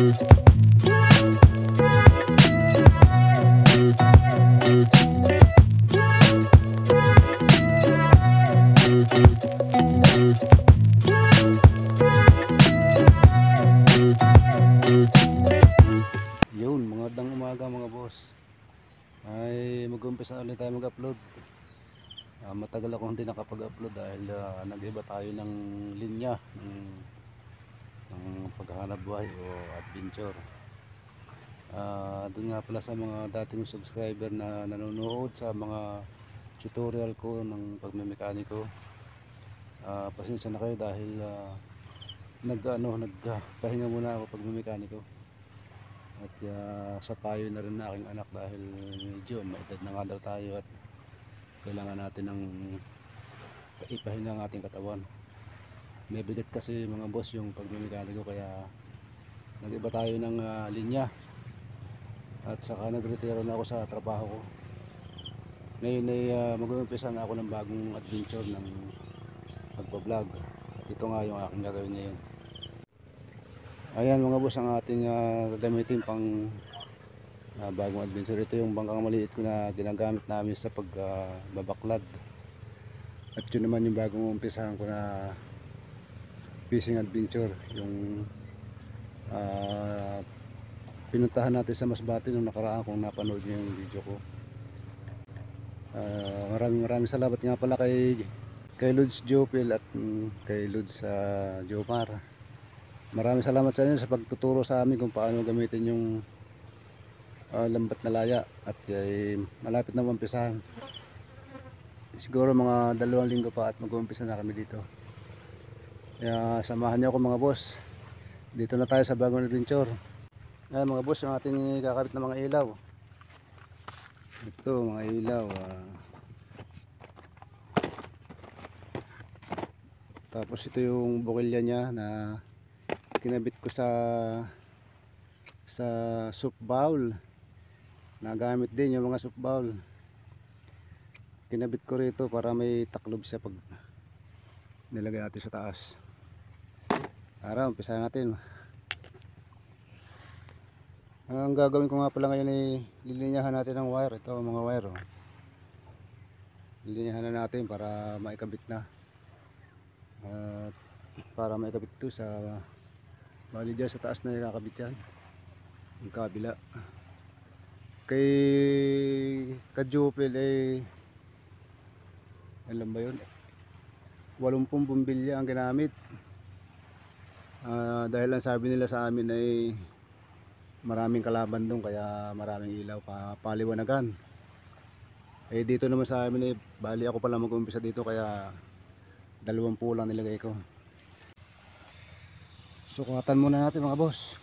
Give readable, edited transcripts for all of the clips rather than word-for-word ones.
Yun, magandang umaga mga boss. Ay mag-umpisa ulit tayo mag-upload. Matagal ako hindi nakapag-upload dahil nag-iba tayo ng linya ng paghahanap buhay o adventure. Doon nga pala sa mga dating subscriber na nanonood sa mga tutorial ko ng pagmemekaniko. Pasensya na kayo dahil nagpahinga muna ako pagmemekaniko. At sa payo na rin na aking anak dahil medyo may edad na nga daw tayo at kailangan natin ng ipahinga ang ating katawan. May bigat kasi mga boss yung pagmemekaniko, kaya nag-iba tayo ng linya at saka nag-retiro na ako sa trabaho ko. Ngayon ay mag-uumpisa na ako ng bagong adventure ng pagbablog. Ito nga yung aking gagawin ngayon. Ayan mga boss, ang ating gagamitin pang bagong adventure. Ito yung bangkang maliit ko na ginagamit namin sa pagbabaklad. At yun naman yung bagong umpisahan ko na fishing adventure. Yung pinuntahan natin sa Masbate nung nakaraan, kung napanood nyo yung video ko. Maraming salamat nga pala kay Lods Jopel at kay Lods Jomar. Maraming salamat sa inyo sa pagtuturo sa amin kung paano gamitin yung lambat na laya. At malapit na umpisahan. Siguro mga 2 linggo pa at mag-umpisa na kami dito. Kaya samahan niyo ako mga boss. Dito na tayo sa bagong adventure. Ayan mga boss, yung ating kakabit na mga ilaw. Ito mga ilaw. Tapos ito yung bukilya niya na kinabit ko sa soup bowl. Nagamit din yung mga soup bowl. Kinabit ko rito para may taklob siya pag nilagay natin sa taas. Tara, umpisa natin. Ang gagawin ko nga pala ngayon ay lilinyahan natin ng wire. Ito mga wire. Lilinyahan na natin para maikabit na. Para maikabit ito sa bali dyan sa taas na ikakabit yan, yung kabila. Kay Kajupel alam ba yun, 80 bumbilya ang ginamit. Dahil ang sabi nila sa amin ay maraming kalaban doon, kaya maraming ilaw paliwanagan. Dito naman sa amin bali ako pala mag-umpisa dito, kaya 20 lang nilagay ko. Sukatan muna natin mga boss.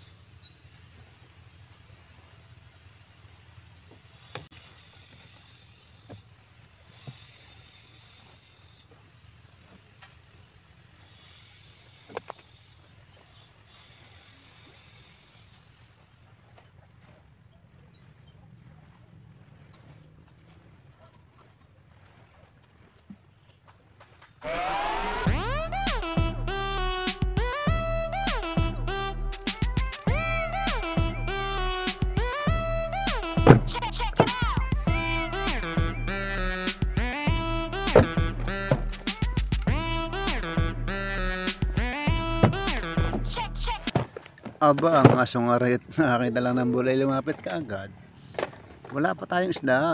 Aba, ang asong arit, nakakita lang ng bulay, lumapit ka agad. Wala pa tayong isda.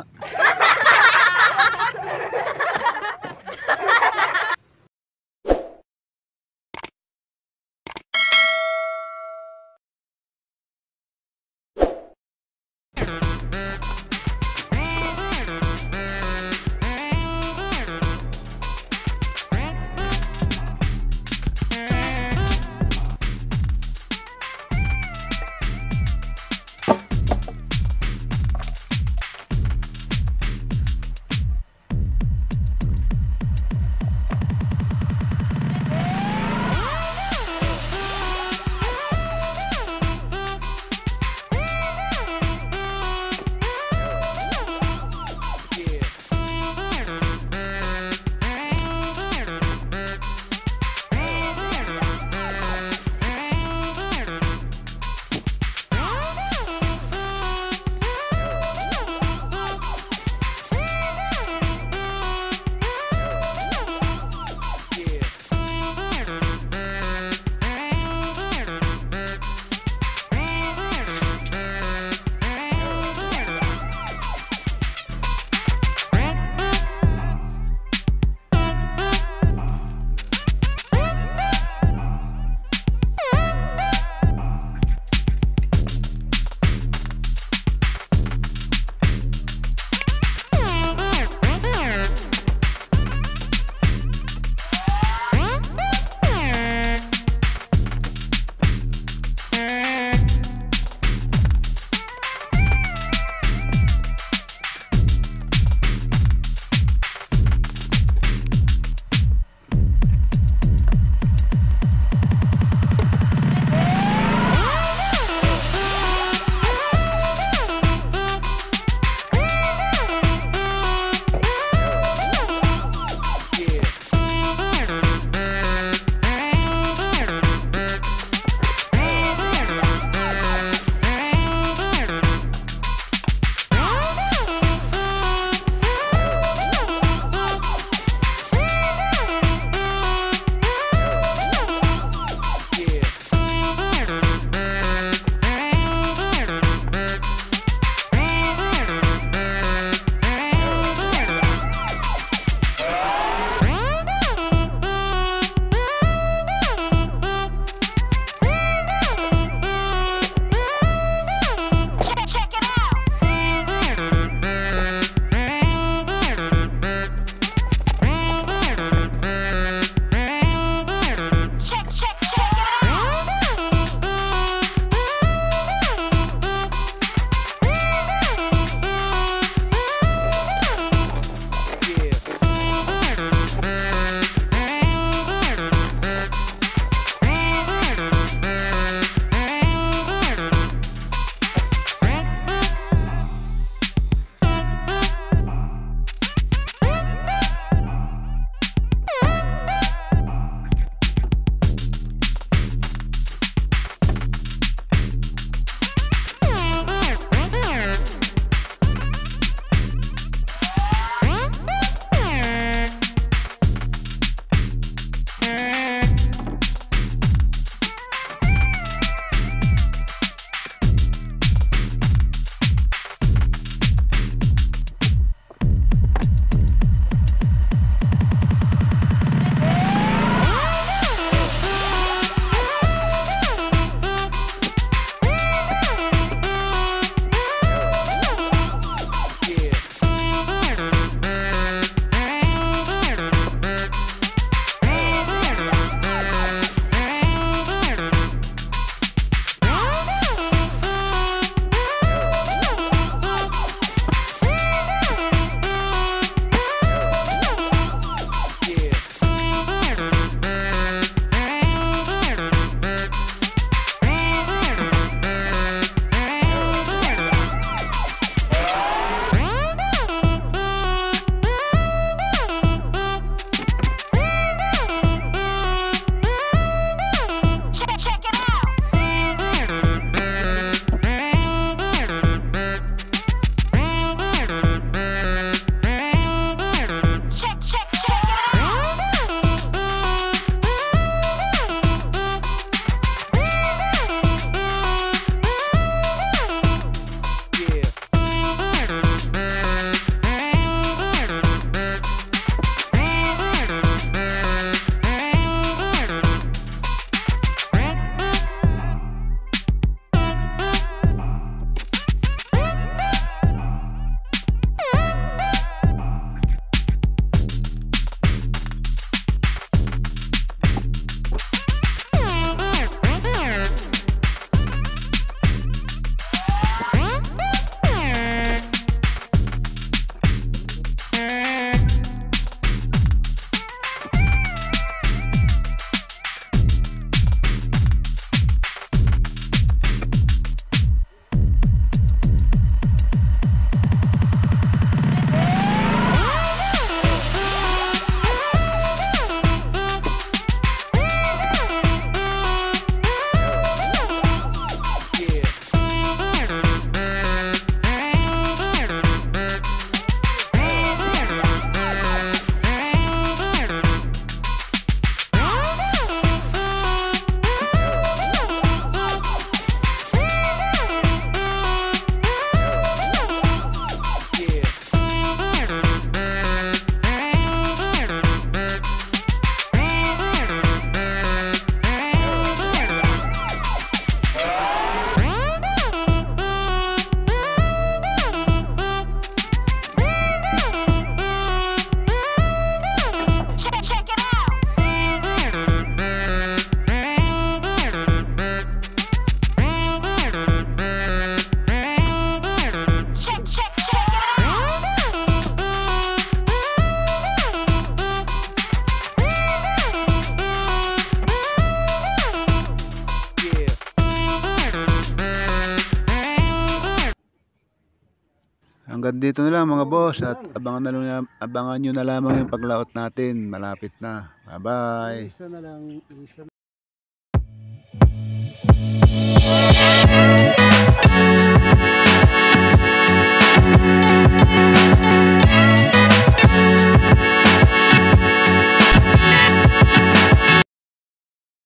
Hanggang dito na lang mga boss at abangan nyo na lamang yung paglaot natin. Malapit na. Bye bye. Isa na lang. Isa